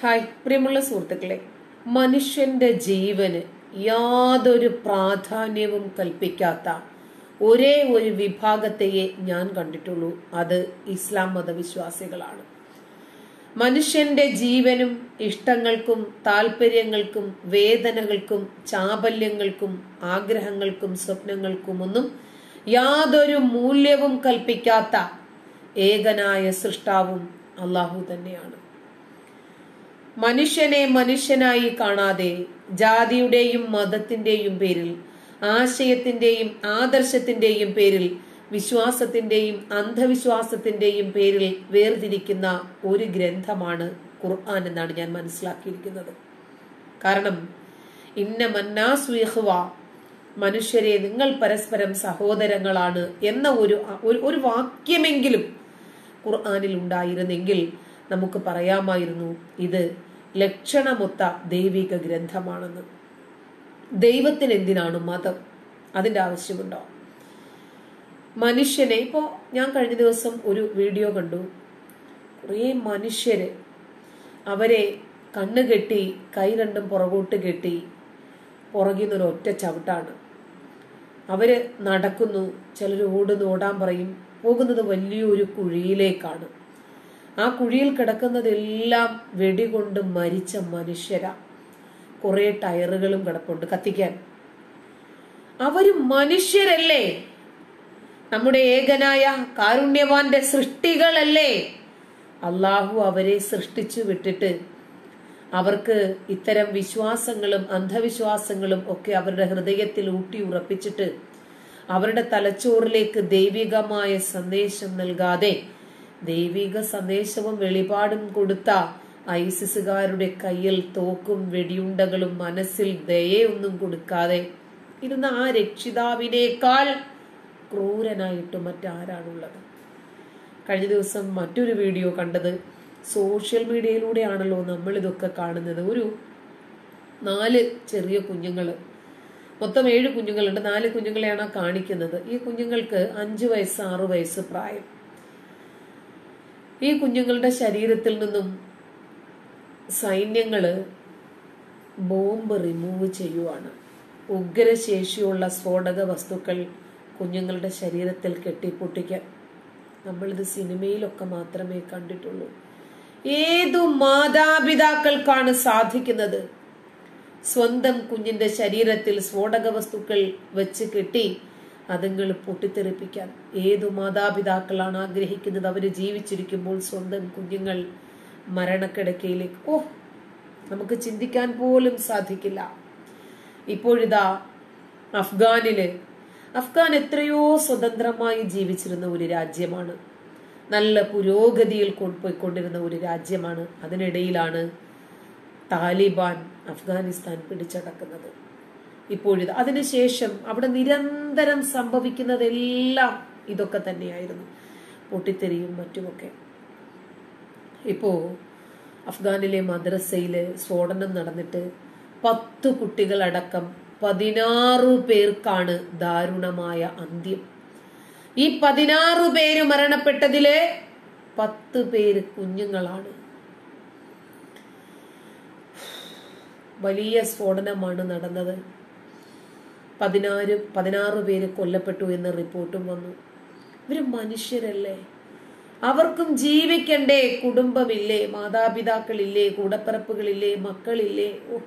Hi പ്രിയമുള്ള സുഹൃത്തുക്കളെ, മനുഷ്യന്റെ ജീവന് യാതൊരു പ്രാധാന്യവും കൽപ്പിക്കാത്ത ഒരേ ഒരു വിഭാഗത്തെയെ ഞാൻ കണ്ടിട്ടുള്ളൂ. അത് ഇസ്ലാം മതവിശ്വാസികളാണ്. മനുഷ്യന്റെ ജീവനും ഇഷ്ടങ്ങൾക്കും താല്പര്യങ്ങൾക്കും വേദനകൾക്കും ചാബല്യങ്ങൾക്കും ആഗ്രഹങ്ങൾക്കും സ്വപ്നങ്ങൾക്കും ഒന്നും യാതൊരു മൂല്യവും കൽപ്പിക്കാത്ത ഏകനായ സൃഷ്ടാവും അള്ളാഹു തന്നെയാണ്. മനുഷ്യനെ മനുഷ്യനായി കാണാതെ ജാതിയുടെയും മതത്തിന്റെയും പേരിൽ, ആശയത്തിന്റെയും ആദർശത്തിന്റെയും പേരിൽ, വിശ്വാസത്തിന്റെയും അന്ധവിശ്വാസത്തിന്റെയും പേരിൽ വേർതിരിക്കുന്ന ഒരു ഗ്രന്ഥമാണ് ഖുർആൻ എന്നാണ് ഞാൻ മനസ്സിലാക്കിയിരിക്കുന്നത്. കാരണം മനുഷ്യരെ നിങ്ങൾ പരസ്പരം സഹോദരങ്ങളാണ് എന്ന ഒരു വാക്യമെങ്കിലും ഖുർആനിൽ ഉണ്ടായിരുന്നെങ്കിൽ നമുക്ക് പറയാമായിരുന്നു ഇത് ലക്ഷണമൊത്ത ദൈവിക ഗ്രന്ഥമാണെന്ന്. ദൈവത്തിന് എന്തിനാണ് മതം? അതിന്റെ ആവശ്യമുണ്ടോ? മനുഷ്യനെ ഇപ്പോ ഞാൻ കഴിഞ്ഞ ദിവസം ഒരു വീഡിയോ കണ്ടു. കുറേ മനുഷ്യര് അവരെ കണ്ണുകെട്ടി കൈ രണ്ടും പുറകോട്ട് കെട്ടി പുറകിന്നൊരു ഒറ്റ ചവിട്ടാണ്. അവര് നടക്കുന്നു, ചിലർ ഓടുന്നു, ഓടാൻ പറയും, പോകുന്നത് വലിയൊരു കുഴിയിലേക്കാണ്. ആ കുഴിയിൽ കിടക്കുന്നതെല്ലാം വെടികൊണ്ട് മരിച്ച മനുഷ്യരാ. കുറെ ടയറുകളും കിടപ്പുണ്ട് കത്തിക്കാൻ. അവര് മനുഷ്യരല്ലേ? നമ്മുടെ ഏകനായ കാരുണ്യവാന്റെ സൃഷ്ടികളല്ലേ? അള്ളാഹു അവരെ സൃഷ്ടിച്ചു വിട്ടിട്ട് അവർക്ക് ഇത്തരം വിശ്വാസങ്ങളും അന്ധവിശ്വാസങ്ങളും ഒക്കെ അവരുടെ ഹൃദയത്തിൽ ഊട്ടി ഉറപ്പിച്ചിട്ട് അവരുടെ തലച്ചോറിലേക്ക് ദൈവികമായ സന്ദേശം നൽകാതെ ദൈവിക സന്ദേശവും വെളിപാടും കൊടുത്ത ഐസിസുകാരുടെ കയ്യിൽ തോക്കും വെടിയുണ്ടകളും മനസ്സിൽ ദയൊന്നും കൊടുക്കാതെ ഇരുന്ന ആ രക്ഷിതാവിനേക്കാൾ ക്രൂരനായിട്ട് മറ്റാരാണുള്ളത്? കഴിഞ്ഞ ദിവസം മറ്റൊരു വീഡിയോ കണ്ടത്, സോഷ്യൽ മീഡിയയിലൂടെയാണല്ലോ നമ്മൾ ഇതൊക്കെ കാണുന്നത്. ഒരു 4 ചെറിയ കുഞ്ഞുങ്ങള്, മൊത്തം 7 കുഞ്ഞുങ്ങളുണ്ട്. 4 കുഞ്ഞുങ്ങളെയാണ് കാണിക്കുന്നത്. ഈ കുഞ്ഞുങ്ങൾക്ക് 5 വയസ്സ് 6 വയസ്സ് പ്രായം. ഈ കുഞ്ഞുങ്ങളുടെ ശരീരത്തിൽ നിന്നും സൈന്യങ്ങള് ബോംബ് റിമൂവ് ചെയ്യുവാണ്. ഉഗ്രശേഷിയുള്ള സ്ഫോടക വസ്തുക്കൾ കുഞ്ഞുങ്ങളുടെ ശരീരത്തിൽ കെട്ടിപ്പൊട്ടിക്കാൻ. നമ്മളിത് സിനിമയിലൊക്കെ മാത്രമേ കണ്ടിട്ടുള്ളൂ. ഏതു മാതാപിതാക്കൾക്കാണ് സാധിക്കുന്നത് സ്വന്തം കുഞ്ഞിന്റെ ശരീരത്തിൽ സ്ഫോടക വസ്തുക്കൾ വെച്ച് കെട്ടി അതുങ്ങൾ പൊട്ടിത്തെറിപ്പിക്കാൻ? ഏതു മാതാപിതാക്കളാണ് ആഗ്രഹിക്കുന്നത് അവര് ജീവിച്ചിരിക്കുമ്പോൾ സ്വന്തം കുഞ്ഞുങ്ങൾ മരണക്കിടക്കയിലേക്ക്? നമുക്ക് ചിന്തിക്കാൻ പോലും സാധിക്കില്ല. ഇപ്പോഴിതാ അഫ്ഗാൻ എത്രയോ സ്വതന്ത്രമായി ജീവിച്ചിരുന്ന ഒരു രാജ്യമാണ്. നല്ല പുരോഗതിയിൽ കൊണ്ടുപോയിക്കൊണ്ടിരുന്ന ഒരു രാജ്യമാണ്. അതിനിടയിലാണ് താലിബാൻ അഫ്ഗാനിസ്ഥാൻ പിടിച്ചടക്കുന്നത്. ഇപ്പോഴിത് അതിനുശേഷം അവിടെ നിരന്തരം സംഭവിക്കുന്നതെല്ലാം ഇതൊക്കെ തന്നെയായിരുന്നു, പൊട്ടിത്തെറിയും മറ്റുമൊക്കെ. ഇപ്പോ അഫ്ഗാനിലെ മദ്രസയില് സ്ഫോടനം നടന്നിട്ട് 10 കുട്ടികളടക്കം 16 പേർക്കാണ് ദാരുണമായ അന്ത്യം. ഈ 16 പേര് മരണപ്പെട്ടതില് 10 പേര് കുഞ്ഞുങ്ങളാണ്. വലിയ സ്ഫോടനമാണ് നടന്നത്. 16 പേര് കൊല്ലപ്പെട്ടു എന്ന റിപ്പോർട്ടും വന്നു. ഇവര് മനുഷ്യരല്ലേ? അവർക്കും ജീവിക്കണ്ടേ? കുടുംബമില്ലേ? മാതാപിതാക്കളില്ലേ? കൂടപ്പിറപ്പുകളില്ലേ? മക്കളില്ലേ?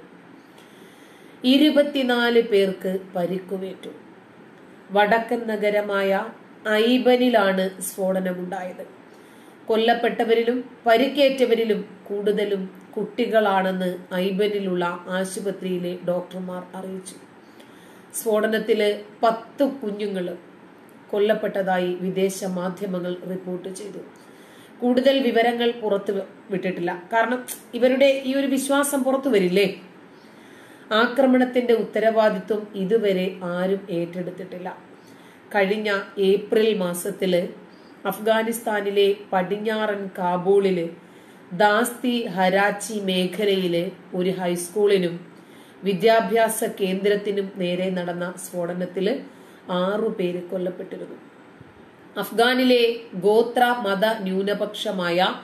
24 പേർക്ക് പരിക്കുമേറ്റു. വടക്കൻ നഗരമായ ഐബനിലാണ് സ്ഫോടനമുണ്ടായത്. കൊല്ലപ്പെട്ടവരിലും പരിക്കേറ്റവരിലും കൂടുതലും കുട്ടികളാണെന്ന് ഐബനിലുള്ള ആശുപത്രിയിലെ ഡോക്ടർമാർ അറിയിച്ചു. സ്ഫോടനത്തില് 10 കുഞ്ഞുങ്ങൾ കൊല്ലപ്പെട്ടതായി വിദേശ മാധ്യമങ്ങൾ റിപ്പോർട്ട് ചെയ്തു. കൂടുതൽ വിവരങ്ങൾ പുറത്തു വിട്ടിട്ടില്ല. കാരണം ഇവരുടെ ഈ ഒരു വിശ്വാസം പുറത്തു വരില്ലേ? ആക്രമണത്തിന്റെ ഉത്തരവാദിത്വം ഇതുവരെ ആരും ഏറ്റെടുത്തിട്ടില്ല. കഴിഞ്ഞ ഏപ്രിൽ മാസത്തില് അഫ്ഗാനിസ്ഥാനിലെ പടിഞ്ഞാറൻ കാബൂളില് ദാസ്തി ഹരാച്ചി മേഖലയിലെ ഒരു ഹൈസ്കൂളിനും വിദ്യാഭ്യാസ കേന്ദ്രത്തിനും നേരെ നടന്ന സ്ഫോടനത്തില് 6 പേര് കൊല്ലപ്പെട്ടിരുന്നു. അഫ്ഗാനിലെ ഗോത്ര മത ന്യൂനപക്ഷമായ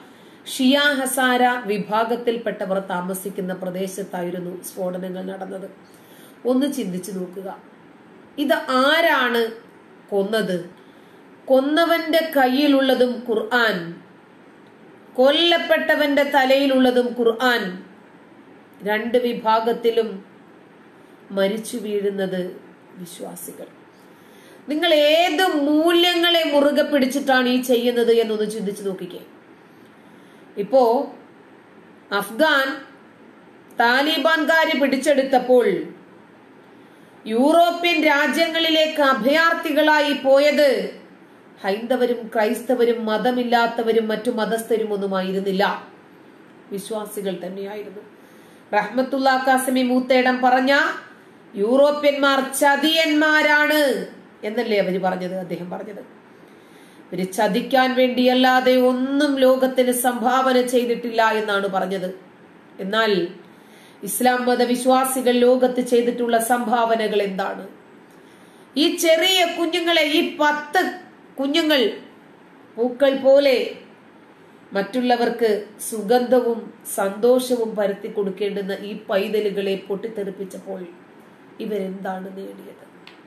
ഷിയ ഹസാര വിഭാഗത്തിൽപ്പെട്ടവർ താമസിക്കുന്ന പ്രദേശത്തായിരുന്നു സ്ഫോടനങ്ങൾ നടന്നത്. ഒന്ന് ചിന്തിച്ചു നോക്കുക, ഇത് ആരാണ് കൊന്നത്? കൊന്നവന്റെ കയ്യിലുള്ളതും ഖുർആൻ, കൊല്ലപ്പെട്ടവന്റെ തലയിലുള്ളതും ഖുർആൻ. രണ്ട് വിഭാഗത്തിലും മരിച്ചു വീഴുന്നത് വിശ്വാസികൾ. നിങ്ങൾ ഏത് മൂല്യങ്ങളെ മുറുകെ പിടിച്ചിട്ടാണ് ഈ ചെയ്യുന്നത് എന്നൊന്ന് ചിന്തിച്ചു നോക്കിക്കേ. ഇപ്പോ അഫ്ഗാൻ താലിബാൻകാര് പിടിച്ചെടുത്തപ്പോൾ യൂറോപ്യൻ രാജ്യങ്ങളിലേക്ക് അഭയാർത്ഥികളായി പോയത് ഹൈന്ദവരും ക്രൈസ്തവരും മതമില്ലാത്തവരും മറ്റു മതസ്ഥരും ഒന്നുമായിരുന്നില്ല, വിശ്വാസികൾ തന്നെയായിരുന്നു. റഹ്മത്തുള്ള കാസിമി മൂത്തേടം പറഞ്ഞ യൂറോപ്യന്മാർ ചതിയന്മാരാണ് എന്നല്ലേ അവര് പറഞ്ഞത്, അദ്ദേഹം പറഞ്ഞത്. ഇവര് ചതിക്കാൻ വേണ്ടിയല്ലാതെ ഒന്നും ലോകത്തിന് സംഭാവന ചെയ്തിട്ടില്ല എന്നാണ് പറഞ്ഞത്. എന്നാൽ ഇസ്ലാം മതവിശ്വാസികൾ ലോകത്ത് ചെയ്തിട്ടുള്ള സംഭാവനകൾ എന്താണ്? ഈ ചെറിയ കുഞ്ഞുങ്ങളെ, ഈ 10 കുഞ്ഞുങ്ങൾ പൂക്കൾ പോലെ മറ്റുള്ളവർക്ക് സുഗന്ധവും സന്തോഷവും പരത്തി കൊടുക്കേണ്ടുന്ന ഈ പൈതലുകളെ പൊട്ടിത്തെറിപ്പിച്ചപ്പോൾ ഇവരെന്താണ് നേടിയത്?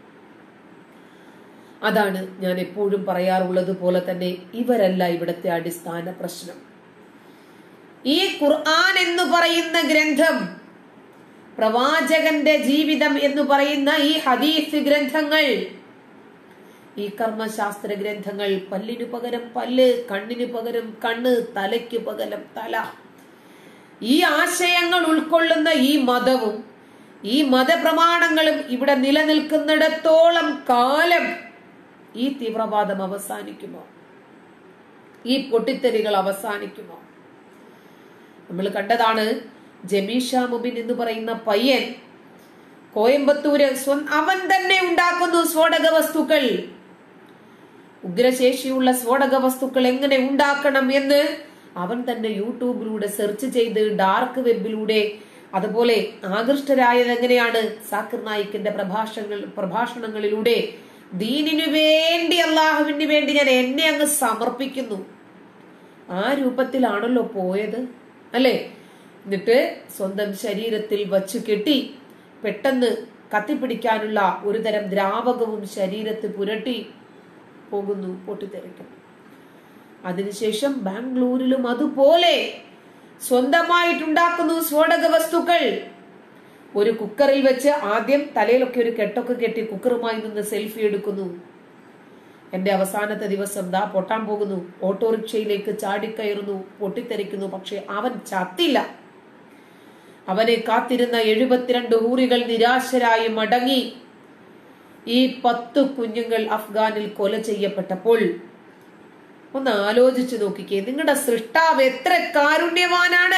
അതാണ് ഞാൻ എപ്പോഴും പറയാറുള്ളത് പോലെ തന്നെ ഇവരല്ല ഇവിടുത്തെ അടിസ്ഥാന പ്രശ്നം. ഈ ഖുർആൻ എന്ന് പറയുന്ന ഗ്രന്ഥം, പ്രവാചകന്റെ ജീവിതം എന്ന് പറയുന്ന ഈ ഹദീസ് ഗ്രന്ഥങ്ങൾ, ഈ കർമ്മശാസ്ത്ര ഗ്രന്ഥങ്ങൾ, പല്ലിനു പകരം പല്ല്, കണ്ണിന് പകരം കണ്ണ്, തലയ്ക്ക് പകരം തല, ഈ ആശയങ്ങൾ ഉൾക്കൊള്ളുന്ന ഈ മതവും ഈ മതപ്രമാണങ്ങളും ഇവിടെ നിലനിൽക്കുന്നിടത്തോളം കാലം ഈ തീവ്രവാദം അവസാനിക്കുമോ? ഈ പൊട്ടിത്തെറികൾ അവസാനിക്കുമോ? നമ്മൾ കണ്ടതാണ്, ജമീഷ മുബിൻ എന്ന് പറയുന്ന പയ്യൻ കോയമ്പത്തൂര് അവൻ തന്നെ ഉണ്ടാക്കുന്നു സ്ഫോടക വസ്തുക്കൾ. ഉഗ്രശേഷിയുള്ള സ്ഫോടക വസ്തുക്കൾ എങ്ങനെ ഉണ്ടാക്കണം എന്ന് അവൻ തന്നെ യൂട്യൂബിലൂടെ സെർച്ച് ചെയ്ത് ഡാർക്ക് വെബിലൂടെ, അതുപോലെ ആകൃഷ്ടരായത് എങ്ങനെയാണ് സാക്കിർ നായിക്കിന്റെ പ്രഭാഷണങ്ങളിലൂടെ, ദീനിനു വേണ്ടി അള്ളാഹുവിന് വേണ്ടി ഞാൻ എന്നെ അങ്ങ് സമർപ്പിക്കുന്നു, ആ രൂപത്തിലാണല്ലോ പോയത് അല്ലെ? എന്നിട്ട് സ്വന്തം ശരീരത്തിൽ വച്ചു കെട്ടി പെട്ടെന്ന് കത്തിപ്പിടിക്കാനുള്ള ഒരു തരം ദ്രാവകവും ശരീരത്തിൽ പുരട്ടി പോകുന്നു, പൊട്ടിത്തെറിക്കും. അതിനുശേഷം ബാംഗ്ലൂരിലും അതുപോലെ സ്വന്തമായിട്ടുണ്ടാക്കുന്നു സ്ഫോടക വസ്തുക്കൾ. ഒരു കുക്കറിൽ വെച്ച് ആദ്യം തലയിലൊക്കെ ഒരു കെട്ടൊക്കെ കെട്ടി കുക്കറുമായി നിന്ന് സെൽഫി എടുക്കുന്നു. എന്റെ അവസാനത്തെ ദിവസം ദാ പൊട്ടാൻ പോകുന്നു, ഓട്ടോറിക്ഷയിലേക്ക് ചാടിക്കയറുന്നു, പൊട്ടിത്തെറിക്കുന്നു. പക്ഷെ അവൻ ചത്തില്ല. അവനെ കാത്തിരുന്ന 72 ഹൂറികൾ നിരാശരായി മടങ്ങി. ഈ 10 കുഞ്ഞുങ്ങൾ അഫ്ഗാനിൽ കൊല ചെയ്യപ്പെട്ടപ്പോൾ ഒന്ന് ആലോചിച്ചു നോക്കിക്കേ, നിങ്ങളുടെ സൃഷ്ടാവ് എത്ര കാരുണ്യവാനാണ്.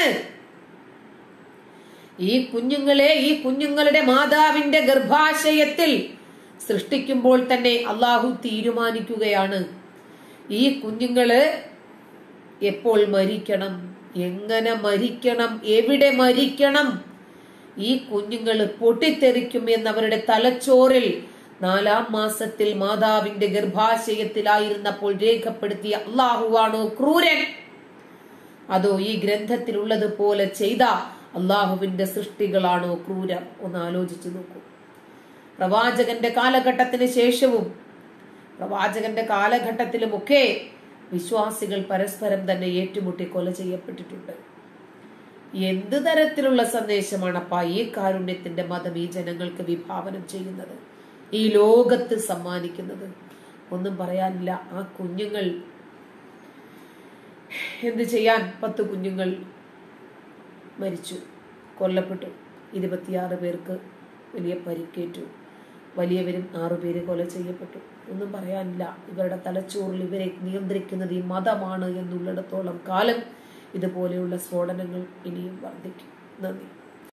ഈ കുഞ്ഞുങ്ങളെ ഈ കുഞ്ഞുങ്ങളുടെ മാതാവിന്റെ ഗർഭാശയത്തിൽ സൃഷ്ടിക്കുമ്പോൾ തന്നെ അള്ളാഹു തീരുമാനിക്കുകയാണ് ഈ കുഞ്ഞുങ്ങള് എപ്പോൾ മരിക്കണം, എങ്ങനെ മരിക്കണം, എവിടെ മരിക്കണം. ഈ കുഞ്ഞുങ്ങൾ പൊട്ടിത്തെറിക്കും എന്നവരുടെ തലച്ചോറിൽ 4-ാം മാസത്തിൽ മാതാവിന്റെ ഗർഭാശയത്തിലായിരുന്നപ്പോൾ രേഖപ്പെടുത്തിയ അള്ളാഹുവാണോ ക്രൂരൻ, അതോ ഈ ഗ്രന്ഥത്തിലുള്ളതുപോലെ ചെയ്ത അള്ളാഹുവിന്റെ സൃഷ്ടികളാണോ ക്രൂരം? ഒന്ന് ആലോചിച്ചു നോക്കൂ. പ്രവാചകന്റെ കാലഘട്ടത്തിന് ശേഷവും പ്രവാചകന്റെ കാലഘട്ടത്തിലുമൊക്കെ വിശ്വാസികൾ പരസ്പരം തന്നെ ഏറ്റുമുട്ടി കൊല ചെയ്യപ്പെട്ടിട്ടുണ്ട്. എന്ത് തരത്തിലുള്ള സന്ദേശമാണപ്പാ ഈ കാരുണ്യത്തിന്റെ മതം ഈ ജനങ്ങൾക്ക് വിഭാവനം ചെയ്യുന്നത്, ഈ ലോകത്ത് സമ്മാനിക്കുന്നത്? ഒന്നും പറയാനില്ല. ആ കുഞ്ഞുങ്ങൾ എന്ത് ചെയ്യാൻ? 10 കുഞ്ഞുങ്ങൾ മരിച്ചു, കൊല്ലപ്പെട്ടു. 26 പേർക്ക് വലിയ പരിക്കേറ്റു. വലിയവരും 6 പേര് കൊല ചെയ്യപ്പെട്ടു. ഒന്നും പറയാനില്ല. ഇവരുടെ തലച്ചോറിൽ ഇവരെ നിയന്ത്രിക്കുന്നത് ഈ മതമാണ് എന്നുള്ളിടത്തോളം കാലം ഇതുപോലെയുള്ള സ്ഫോടനങ്ങൾ ഇനിയും വർദ്ധിക്കും. നന്ദി.